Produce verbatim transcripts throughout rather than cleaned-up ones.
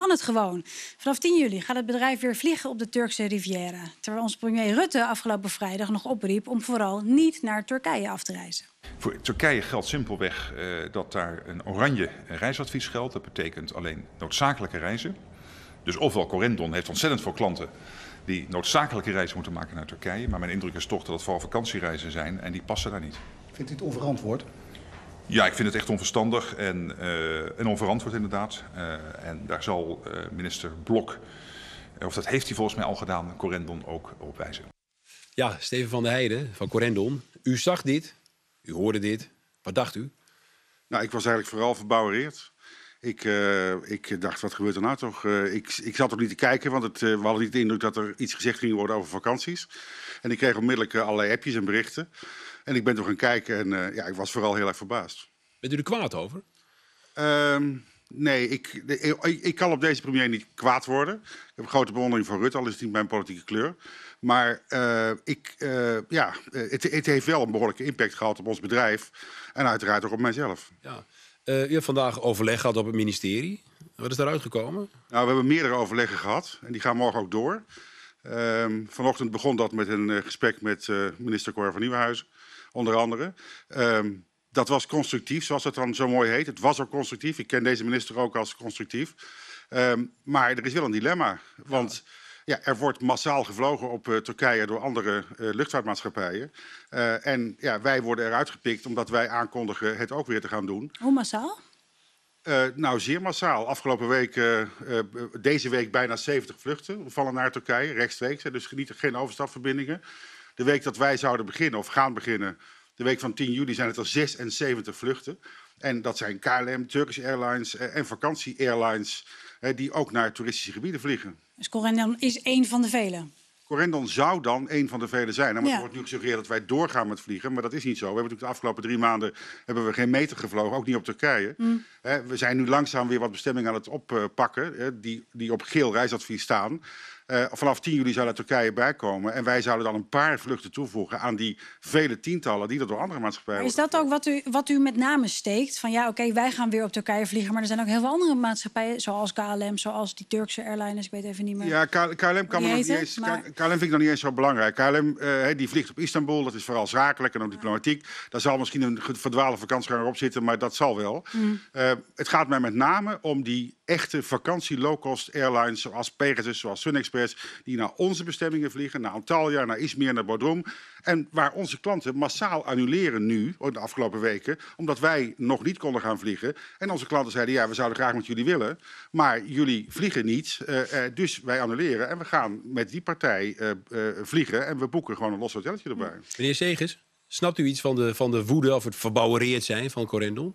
kan het gewoon. Vanaf tien juli gaat het bedrijf weer vliegen op de Turkse Riviera. Terwijl onze premier Rutte afgelopen vrijdag nog opriep om vooral niet naar Turkije af te reizen. Voor Turkije geldt simpelweg uh, dat daar een oranje reisadvies geldt. Dat betekent alleen noodzakelijke reizen. Dus ofwel Corendon heeft ontzettend veel klanten die noodzakelijke reizen moeten maken naar Turkije. Maar mijn indruk is toch dat het vooral vakantiereizen zijn en die passen daar niet. Vindt u het onverantwoord? Ja, ik vind het echt onverstandig en, uh, en onverantwoord inderdaad. Uh, en daar zal uh, minister Blok, of dat heeft hij volgens mij al gedaan, Corendon ook op wijzen. Ja, Steven van der Heijden van Corendon. U zag dit, u hoorde dit. Wat dacht u? Nou, ik was eigenlijk vooral verbouwereerd. Ik, uh, ik dacht, wat gebeurt er nou toch? Uh, ik, ik zat ook niet te kijken, want het, uh, we hadden niet de indruk dat er iets gezegd ging worden over vakanties. En ik kreeg onmiddellijk uh, allerlei appjes en berichten. En ik ben toen gaan kijken en uh, ja, ik was vooral heel erg verbaasd. Bent u er kwaad over? Uh, nee, ik, ik, ik kan op deze premier niet kwaad worden. Ik heb grote bewondering voor Rutte, al is het niet mijn politieke kleur. Maar uh, ik, uh, ja, het, het heeft wel een behoorlijke impact gehad op ons bedrijf. En uiteraard ook op mijzelf. Ja. Uh, u hebt vandaag overleg gehad op het ministerie. Wat is daaruit gekomen? Nou, we hebben meerdere overleggen gehad. En die gaan morgen ook door. Uh, vanochtend begon dat met een uh, gesprek met uh, minister Cor van Nieuwenhuizen. Onder andere. Uh, dat was constructief, zoals dat dan zo mooi heet. Het was ook constructief. Ik ken deze minister ook als constructief. Uh, maar er is wel een dilemma. Want ja, er wordt massaal gevlogen op uh, Turkije door andere uh, luchtvaartmaatschappijen. Uh, en ja, wij worden eruit gepikt omdat wij aankondigen het ook weer te gaan doen. Hoe massaal? Uh, nou, zeer massaal. Afgelopen week, uh, uh, deze week bijna zeventig vluchten vallen naar Turkije, rechtstreeks. Hè, dus niet, geen overstapverbindingen. De week dat wij zouden beginnen, of gaan beginnen, de week van tien juli, zijn het er zesenzeventig vluchten. En dat zijn K L M, Turkish Airlines uh, en vakantie-airlines uh, die ook naar toeristische gebieden vliegen. Dus Corendon is één van de velen? Corendon zou dan een van de vele zijn. Nou, ja. Er wordt nu gesuggereerd dat wij doorgaan met vliegen, maar dat is niet zo. We hebben natuurlijk de afgelopen drie maanden hebben we geen meter gevlogen, ook niet op Turkije. Mm. He, we zijn nu langzaam weer wat bestemmingen aan het oppakken, he, die, die op geel reisadvies staan. Uh, vanaf tien juli zou er Turkije bijkomen. En wij zouden dan een paar vluchten toevoegen aan die vele tientallen die er door andere maatschappijen worden. Is dat ook wat u, wat u met name steekt? Van ja, oké, okay, wij gaan weer op Turkije vliegen, maar er zijn ook heel veel andere maatschappijen, zoals K L M, zoals die Turkse airlines, ik weet even niet meer. Ja, K L M kan me nog niet eens. Maar... K L M vind ik nog niet eens zo belangrijk. K L M uh, die vliegt op Istanbul, dat is vooral zakelijk en ook diplomatiek. Daar zal misschien een verdwaalde vakantieganger op zitten, maar dat zal wel. Mm. Uh, het gaat mij met name om die echte vakantie low-cost airlines, zoals Pegasus, zoals SunExpress, die naar onze bestemmingen vliegen, naar Antalya, naar Izmir, naar Bodrum. En waar onze klanten massaal annuleren nu, de afgelopen weken, omdat wij nog niet konden gaan vliegen. En onze klanten zeiden, ja, we zouden graag met jullie willen, maar jullie vliegen niet, uh, uh, dus wij annuleren. En we gaan met die partij uh, uh, vliegen en we boeken gewoon een los hotelletje erbij. Meneer Segers, snapt u iets van de, van de woede of het verbouwereerd zijn van Corendon?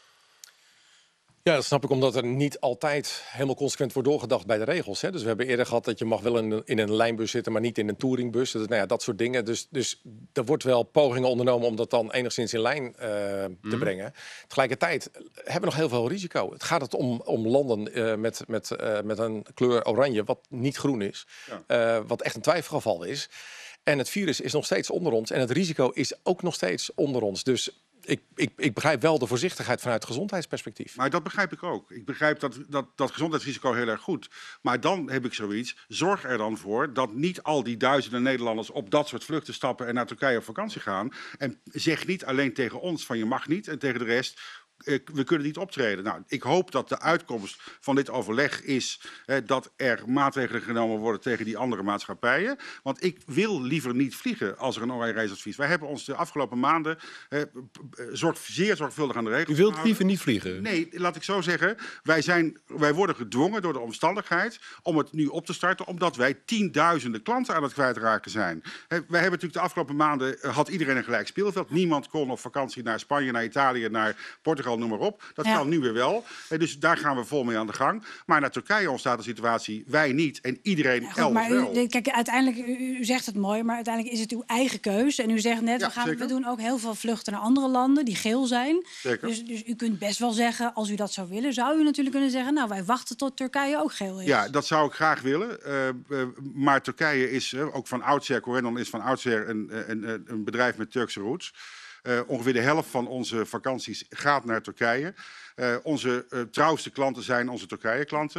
Ja, dat snap ik, omdat er niet altijd helemaal consequent wordt doorgedacht bij de regels. Hè. Dus we hebben eerder gehad dat je mag wel in, in een lijnbus zitten, maar niet in een touringbus. Dus, nou ja, dat soort dingen. Dus, dus er wordt wel pogingen ondernomen om dat dan enigszins in lijn uh, te mm. brengen. Tegelijkertijd hebben we nog heel veel risico. Het gaat het om, om landen uh, met, met, uh, met een kleur oranje, wat niet groen is. Ja. Uh, wat echt een twijfelgeval is. En het virus is nog steeds onder ons. En het risico is ook nog steeds onder ons. Dus Ik, ik, ik begrijp wel de voorzichtigheid vanuit gezondheidsperspectief. Maar dat begrijp ik ook. Ik begrijp dat, dat, dat gezondheidsrisico heel erg goed. Maar dan heb ik zoiets. Zorg er dan voor dat niet al die duizenden Nederlanders op dat soort vluchten stappen en naar Turkije op vakantie gaan. En zeg niet alleen tegen ons van je mag niet en tegen de rest, we kunnen niet optreden. Nou, ik hoop dat de uitkomst van dit overleg is eh, dat er maatregelen genomen worden tegen die andere maatschappijen. Want ik wil liever niet vliegen als er een oranje reisadvies. Wij hebben ons de afgelopen maanden eh, zorg, zeer zorgvuldig aan de regels U wilt gehouden. liever niet vliegen? Nee, laat ik zo zeggen. Wij, zijn, wij worden gedwongen door de omstandigheid om het nu op te starten, omdat wij tienduizenden klanten aan het kwijtraken zijn. Eh, wij hebben natuurlijk de afgelopen maanden, uh, had iedereen een gelijk speelveld. Niemand kon op vakantie naar Spanje, naar Italië, naar Portugal, noem maar op. Dat ja. kan nu weer wel. Dus daar gaan we vol mee aan de gang. Maar naar Turkije ontstaat de situatie, wij niet en iedereen ja, goed, elders maar u, wel. Kijk, uiteindelijk, u, u zegt het mooi, maar uiteindelijk is het uw eigen keus. En u zegt net, ja, we, gaan, we doen ook heel veel vluchten naar andere landen die geel zijn. Zeker. Dus, dus u kunt best wel zeggen, als u dat zou willen, zou u natuurlijk kunnen zeggen, nou, wij wachten tot Turkije ook geel is. Ja, dat zou ik graag willen. Uh, uh, maar Turkije is uh, ook van oudsher, Corendon is van oudsher een, een, een bedrijf met Turkse roots. Uh, ongeveer de helft van onze vakanties gaat naar Turkije. Uh, onze uh, trouwste klanten zijn onze Turkije-klanten.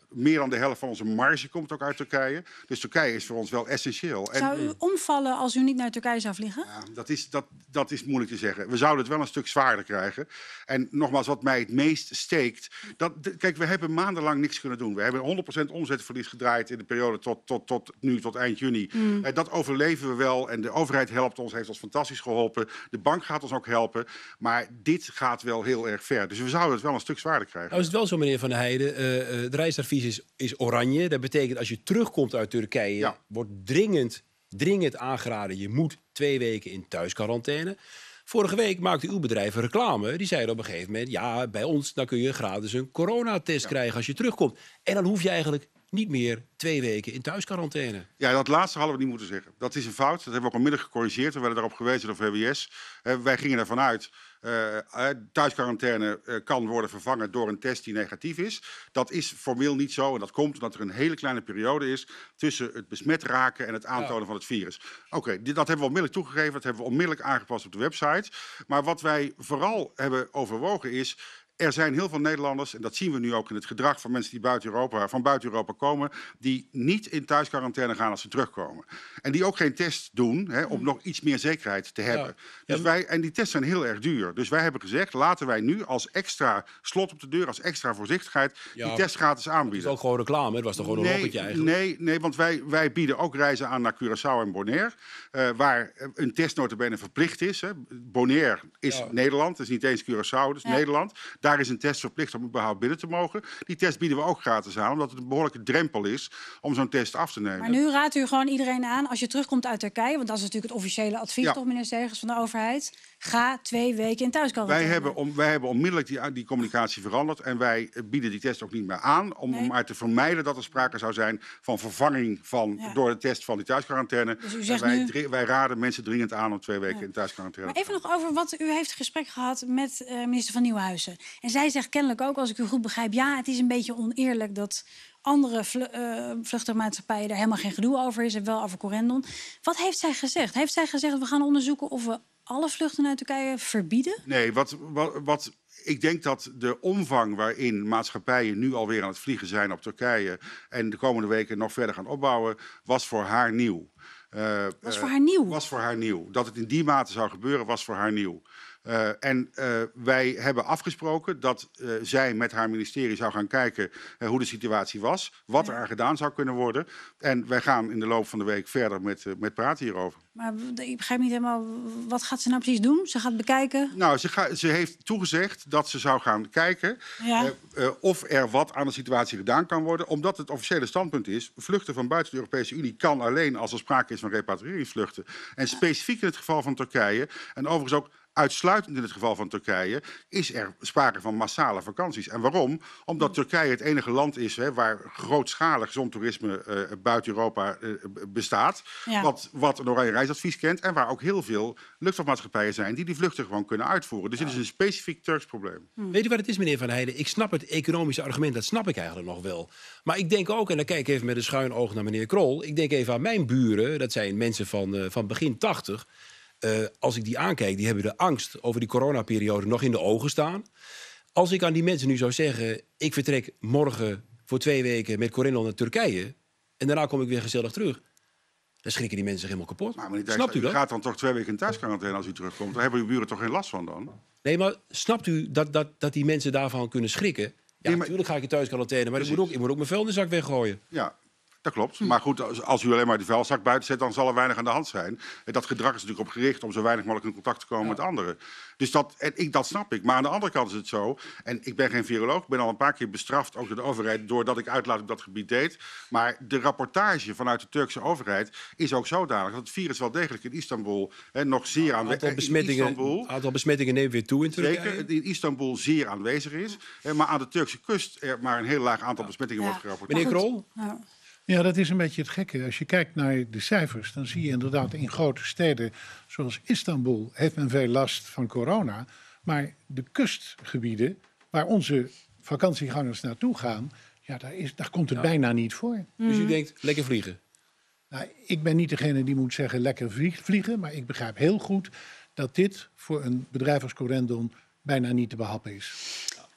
meer dan de helft van onze marge komt ook uit Turkije. Dus Turkije is voor ons wel essentieel. Zou u omvallen als u niet naar Turkije zou vliegen? Ja, dat, is, dat, dat is moeilijk te zeggen. We zouden het wel een stuk zwaarder krijgen. En nogmaals, wat mij het meest steekt... Dat, kijk, we hebben maandenlang niks kunnen doen. We hebben honderd procent omzetverlies gedraaid in de periode tot, tot, tot nu, tot eind juni. Mm. Eh, dat overleven we wel. En de overheid helpt ons, heeft ons fantastisch geholpen. De bank gaat ons ook helpen. Maar dit gaat wel heel erg ver. Dus we zouden het wel een stuk zwaarder krijgen. Nou is het wel zo, meneer Van der Heijden. Uh, het reisadvies is, is oranje. Dat betekent als je terugkomt uit Turkije... Ja. wordt dringend, dringend aangeraden... je moet twee weken in thuisquarantaine. Vorige week maakte uw bedrijf een reclame. Die zeiden op een gegeven moment... ja, bij ons dan kun je gratis een coronatest ja. krijgen als je terugkomt. En dan hoef je eigenlijk niet meer twee weken in thuisquarantaine. Ja, dat laatste hadden we niet moeten zeggen. Dat is een fout. Dat hebben we ook onmiddellijk gecorrigeerd. We werden daarop gewezen door V W S. Uh, wij gingen ervan uit... Uh, thuisquarantaine uh, kan worden vervangen door een test die negatief is. Dat is formeel niet zo. En dat komt omdat er een hele kleine periode is... tussen het besmet raken en het aantonen ja. van het virus. Oké, okay, dat hebben we onmiddellijk toegegeven. Dat hebben we onmiddellijk aangepast op de website. Maar wat wij vooral hebben overwogen is... Er zijn heel veel Nederlanders, en dat zien we nu ook in het gedrag van mensen die buiten Europa, van buiten Europa komen, die niet in thuisquarantaine gaan als ze terugkomen. En die ook geen test doen, hè, om nog iets meer zekerheid te hebben. Ja. Dus wij, en die tests zijn heel erg duur. Dus wij hebben gezegd, laten wij nu als extra slot op de deur, als extra voorzichtigheid, ja, die test gratis aanbieden. Het is ook gewoon reclame, het was toch gewoon nee, een rocketje eigenlijk? Nee, nee, want wij, wij bieden ook reizen aan naar Curaçao en Bonaire, uh, waar een test nota bene verplicht is. Hè. Bonaire is ja. Nederland, het is niet eens Curaçao, het is ja. Nederland. Daar is een test verplicht om überhaupt binnen te mogen. Die test bieden we ook gratis aan, omdat het een behoorlijke drempel is om zo'n test af te nemen. Maar nu raadt u gewoon iedereen aan, als je terugkomt uit Turkije, want dat is natuurlijk het officiële advies, ja. toch, meneer Segers, van de overheid, ga twee weken in thuisquarantaine. Wij hebben, om, wij hebben onmiddellijk die, die communicatie veranderd en wij bieden die test ook niet meer aan, om nee. maar te vermijden dat er sprake zou zijn van vervanging van, ja. door de test van die thuisquarantaine. Dus u zegt wij, nu... wij raden mensen dringend aan om twee weken ja. in thuisquarantaine te gaan. Maar even nog over wat u heeft gesprek gehad met uh, minister van Nieuwenhuizen. En zij zegt kennelijk ook, als ik u goed begrijp, ja, het is een beetje oneerlijk dat andere vl uh, vluchtenmaatschappijen er helemaal geen gedoe over is en wel over Corendon. Wat heeft zij gezegd? Heeft zij gezegd, we gaan onderzoeken of we alle vluchten uit Turkije verbieden? Nee, wat, wat, wat ik denk dat de omvang waarin maatschappijen nu alweer aan het vliegen zijn op Turkije en de komende weken nog verder gaan opbouwen, was voor haar nieuw. Uh, was voor haar nieuw? Uh, was voor haar nieuw. Dat het in die mate zou gebeuren, was voor haar nieuw. Uh, en uh, wij hebben afgesproken dat uh, zij met haar ministerie zou gaan kijken uh, hoe de situatie was, wat ja. er aan gedaan zou kunnen worden. En wij gaan in de loop van de week verder met, uh, met praten hierover. Maar ik begrijp niet helemaal, wat gaat ze nou precies doen? Ze gaat bekijken? Nou, ze, ga, ze heeft toegezegd dat ze zou gaan kijken ja. uh, uh, of er wat aan de situatie gedaan kan worden. Omdat het officiële standpunt is, vluchten van buiten de Europese Unie kan alleen als er sprake is van repatriëringsvluchten. En specifiek in het geval van Turkije, en overigens ook uitsluitend in het geval van Turkije, is er sprake van massale vakanties. En waarom? Omdat Turkije het enige land is hè, waar grootschalig zontoerisme uh, buiten Europa uh, bestaat. Ja. Wat, wat een oranje reisadvies kent. En waar ook heel veel luchtvaartmaatschappijen zijn die die vluchten gewoon kunnen uitvoeren. Dus ja. dit is een specifiek Turks probleem. Hm. Weet u wat het is, meneer Van Heijden? Ik snap het economische argument, dat snap ik eigenlijk nog wel. Maar ik denk ook, en dan kijk ik even met een schuin oog naar meneer Krol, ik denk even aan mijn buren, dat zijn mensen van, uh, van begin tachtig. Uh, als ik die aankijk, die hebben de angst over die coronaperiode nog in de ogen staan. Als ik aan die mensen nu zou zeggen, ik vertrek morgen voor twee weken met Corendon naar Turkije en daarna kom ik weer gezellig terug, dan schrikken die mensen helemaal kapot. Maar meneer snapt u dat? U gaat dan toch twee weken in thuisquarantaine als u terugkomt? Daar hebben uw buren toch geen last van dan? Nee, maar snapt u dat, dat, dat die mensen daarvan kunnen schrikken? Ja, nee, maar... natuurlijk ga ik in thuisquarantaine, maar ik moet, ook, ik moet ook mijn vuilniszak weggooien. Ja. Dat klopt. Maar goed, als, als u alleen maar die vuilzak buiten zet, dan zal er weinig aan de hand zijn. En dat gedrag is natuurlijk op gericht om zo weinig mogelijk in contact te komen ja. met anderen. Dus dat, en ik, dat snap ik. Maar aan de andere kant is het zo, en ik ben geen viroloog, ik ben al een paar keer bestraft, ook door de overheid, doordat ik uitlaat op dat gebied deed. Maar de rapportage vanuit de Turkse overheid is ook zodanig dat het virus wel degelijk in Istanbul hè, nog zeer nou, aanwezig is. Het aantal besmettingen neemt weer toe in Turkije. Zeker, in Istanbul zeer aanwezig is. Maar aan de Turkse kust er maar een heel laag aantal ja. besmettingen ja. wordt gerapporteerd. Meneer Krol? Ja. Ja, dat is een beetje het gekke. Als je kijkt naar de cijfers, dan zie je inderdaad in grote steden zoals Istanbul heeft men veel last van corona. Maar de kustgebieden waar onze vakantiegangers naartoe gaan, ja, daar, is, daar komt het ja. bijna niet voor. Mm. Dus u denkt, lekker vliegen? Nou, ik ben niet degene die moet zeggen lekker vliegen, maar ik begrijp heel goed dat dit voor een bedrijf als Corendon bijna niet te behappen is.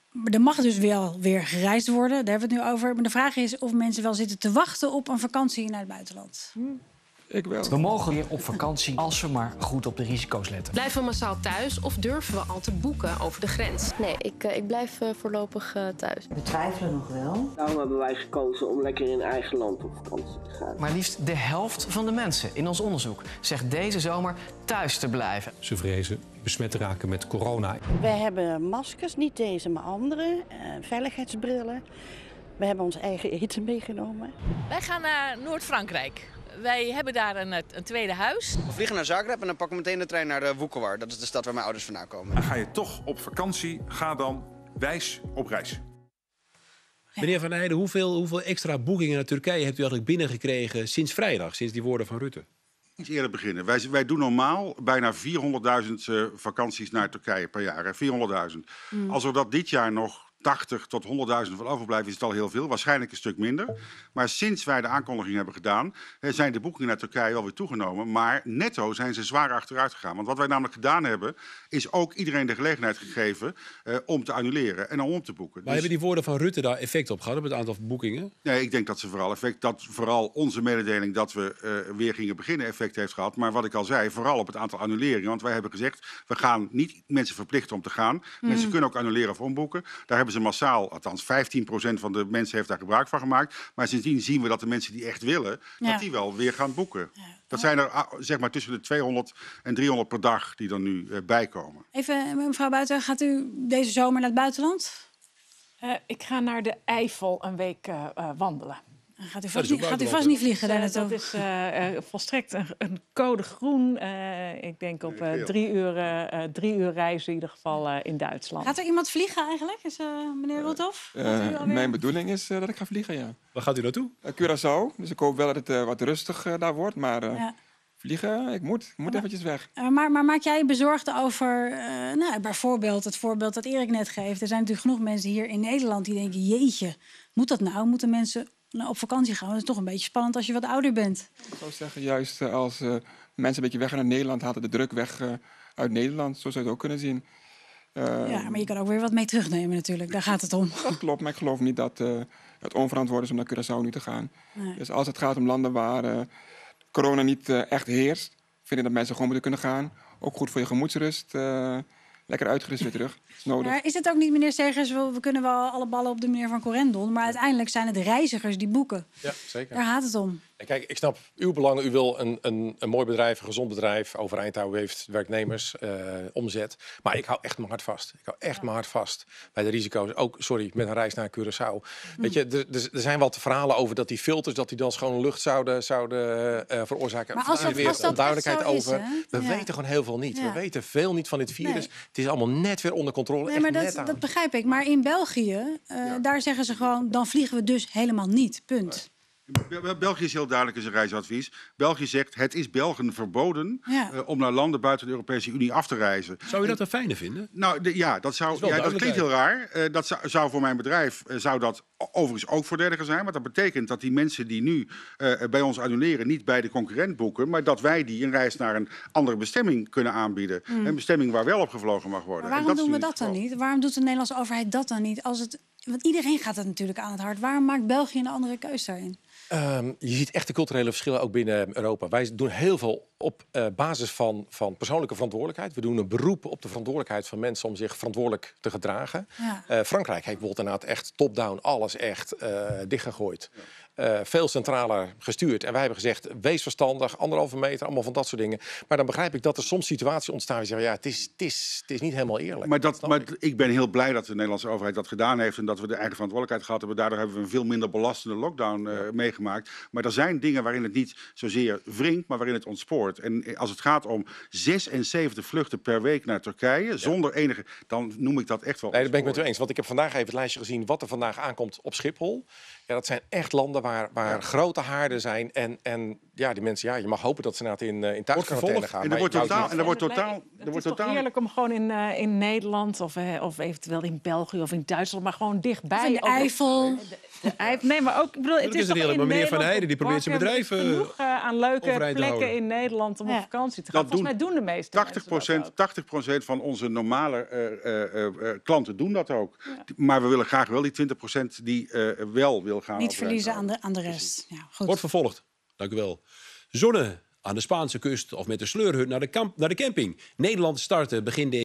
er mag dus wel weer gereisd worden, daar hebben we het nu over. Maar de vraag is of mensen wel zitten te wachten op een vakantie naar het buitenland. Hm. Ik wel. We mogen weer op vakantie als we maar goed op de risico's letten. Blijven we massaal thuis of durven we al te boeken over de grens? Nee, ik, uh, ik blijf uh, voorlopig uh, thuis. We twijfelen nog wel. Daarom hebben wij gekozen om lekker in eigen land op vakantie te gaan. Maar liefst de helft van de mensen in ons onderzoek zegt deze zomer thuis te blijven. Ze vrezen besmet te raken met corona. We hebben maskers, niet deze, maar andere. Uh, veiligheidsbrillen. We hebben ons eigen eten meegenomen. Wij gaan naar Noord-Frankrijk. Wij hebben daar een, een tweede huis. We vliegen naar Zagreb en dan pakken we meteen de trein naar de Vukovar. Dat is de stad waar mijn ouders vandaan komen. En ga je toch op vakantie, ga dan wijs op reis. Ja. Meneer Van Heijden, hoeveel, hoeveel extra boekingen naar Turkije hebt u eigenlijk binnengekregen sinds vrijdag, sinds die woorden van Rutte? Iets eerder beginnen. Wij, wij doen normaal bijna vierhonderdduizend uh, vakanties naar Turkije per jaar. vierhonderdduizend. Mm. Als we dat dit jaar nog tachtig tot honderdduizend van overblijven, is het al heel veel. Waarschijnlijk een stuk minder. Maar sinds wij de aankondiging hebben gedaan, zijn de boekingen naar Turkije wel weer toegenomen. Maar netto zijn ze zwaar achteruit gegaan. Want wat wij namelijk gedaan hebben, is ook iedereen de gelegenheid gegeven uh, om te annuleren en om te boeken. Maar dus... hebben die woorden van Rutte daar effect op gehad, op het aantal boekingen? Nee, ik denk dat ze vooral effect, dat vooral onze mededeling dat we uh, weer gingen beginnen effect heeft gehad. Maar wat ik al zei, vooral op het aantal annuleringen. Want wij hebben gezegd, we gaan niet mensen verplichten om te gaan. Mm. Mensen kunnen ook annuleren of omboeken. Daar hebben ze massaal, althans vijftien procent van de mensen heeft daar gebruik van gemaakt. Maar sindsdien zien we dat de mensen die echt willen, ja. dat die wel weer gaan boeken. Ja. Dat zijn er zeg maar tussen de tweehonderd en driehonderd per dag die er nu uh, bij komen. Even, mevrouw Buiten, gaat u deze zomer naar het buitenland? Uh, ik ga naar de Eifel een week uh, uh, wandelen. Gaat u vast, niet, gaat u vast niet vliegen daar naartoe? Dat is uh, uh, volstrekt een, een code groen. Uh, ik denk op uh, drie, uur, uh, drie uur reizen in ieder geval uh, in Duitsland. Gaat er iemand vliegen eigenlijk, is, uh, meneer Rothoff? Uh, uh, mijn bedoeling is uh, dat ik ga vliegen, ja. Waar gaat u naartoe? Uh, Curaçao, dus ik hoop wel dat het uh, wat rustig uh, daar wordt. Maar uh, ja. vliegen, ik moet, ik moet maar, eventjes weg. Uh, maar, maar maak jij je bezorgd over, uh, nou, bijvoorbeeld het voorbeeld dat Erik net geeft. Er zijn natuurlijk genoeg mensen hier in Nederland die denken, jeetje, moet dat nou? Moeten mensen nou, op vakantie gaan? Dat is toch een beetje spannend als je wat ouder bent. Ik zou zeggen, juist uh, als uh, mensen een beetje weggaan naar Nederland, halen de druk weg uh, uit Nederland. Zo zou je het ook kunnen zien. Uh, ja, maar je kan ook weer wat mee terugnemen natuurlijk. Daar gaat het om. Dat klopt, maar ik geloof niet dat uh, het onverantwoord is om naar Curaçao nu te gaan. Nee. Dus als het gaat om landen waar uh, corona niet uh, echt heerst, vind ik dat mensen gewoon moeten kunnen gaan. Ook goed voor je gemoedsrust. Uh, Lekker uitgerust weer terug. Is nodig. Maar is het ook niet, meneer Segers, we, we kunnen wel alle ballen op de meneer Van Corendon, maar uiteindelijk zijn het de reizigers die boeken. Ja, zeker. Daar gaat het om. En kijk, ik snap uw belangen. U wil een, een, een mooi bedrijf, een gezond bedrijf, overeind houden, heeft werknemers, uh, omzet. Maar ik hou echt mijn hart vast. Ik hou echt ja. mijn hart vast bij de risico's. Ook, sorry, met een reis naar Curaçao. Hm. Weet je, er, er zijn wat verhalen over dat die filters, dat die dan schone lucht zouden, zouden uh, veroorzaken. Maar als dat, weer als dat onduidelijkheid over. Is, we ja. weten gewoon heel veel niet. Ja. We weten veel niet van dit virus. Nee. Het is allemaal net weer onder controle. Nee, maar dat, dat begrijp ik. Maar in België, uh, ja. daar zeggen ze gewoon, dan vliegen we dus helemaal niet. Punt. Nee. België is heel duidelijk in zijn reisadvies. België zegt, het is Belgen verboden ja. uh, om naar landen buiten de Europese Unie af te reizen. Zou je dat een fijne vinden? Nou, de, ja, dat, zou, dat, ja, dat klinkt heel raar. Uh, dat zou, zou voor mijn bedrijf uh, zou dat overigens ook voordeliger zijn. Want dat betekent dat die mensen die nu uh, bij ons annuleren niet bij de concurrent boeken, maar dat wij die een reis naar een andere bestemming kunnen aanbieden. Mm. Een bestemming waar wel op gevlogen mag worden. Maar waarom doen we dat dan niet? Waarom doet de Nederlandse overheid dat dan niet? Als het, want iedereen gaat het natuurlijk aan het hart. Waarom maakt België een andere keus daarin? Um, je ziet echt de culturele verschillen ook binnen Europa. Wij doen heel veel op uh, basis van, van persoonlijke verantwoordelijkheid. We doen een beroep op de verantwoordelijkheid van mensen om zich verantwoordelijk te gedragen. Ja. Uh, Frankrijk heeft bijvoorbeeld inderdaad echt top-down alles echt uh, dichtgegooid. Ja. Uh, veel centraler gestuurd. En wij hebben gezegd, wees verstandig, anderhalve meter, allemaal van dat soort dingen. Maar dan begrijp ik dat er soms situaties ontstaan waar je zegt, ja, het is, het is, het is niet helemaal eerlijk. Maar, dat, maar ik. ik ben heel blij dat de Nederlandse overheid dat gedaan heeft en dat we de eigen verantwoordelijkheid gehad hebben. Daardoor hebben we een veel minder belastende lockdown uh, ja. meegemaakt. Maar er zijn dingen waarin het niet zozeer wringt, maar waarin het ontspoort. En als het gaat om zesenzeventig vluchten per week naar Turkije, ja. zonder enige, dan noem ik dat echt wel. Nee, dat ben ik met u eens. Want ik heb vandaag even het lijstje gezien wat er vandaag aankomt op Schiphol. Ja, dat zijn echt landen waar waar, waar grote haarden zijn. En, en ja, die mensen, ja, je mag hopen dat ze inderdaad in, uh, in thuisquarantaine gaan. En er wordt totaal... En er wordt totaal het er is wordt toch totaal heerlijk om gewoon in, uh, in Nederland of, uh, of eventueel in België of in Duitsland, maar gewoon dichtbij. Of in de Eifel. De, de Eifel. Nee, maar ook, ik bedoel, het is, is toch heerlijk, in maar meneer Van Nederland Heijden die probeert zijn bakken bedrijf uh, genoeg uh, aan leuke overeind te plekken houden. in Nederland om Ja. op vakantie te gaan. Dat Volgens mij doen de meeste tachtig procent, tachtig procent van onze normale uh, uh, uh, klanten doen dat ook. Ja. Maar we willen graag wel die twintig procent die uh, wel wil gaan. Niet verliezen aan de, aan de rest. Ja, goed. Wordt vervolgd. Dank u wel. Zonne aan de Spaanse kust of met de sleurhut naar de, kamp, naar de camping. Nederland startte begin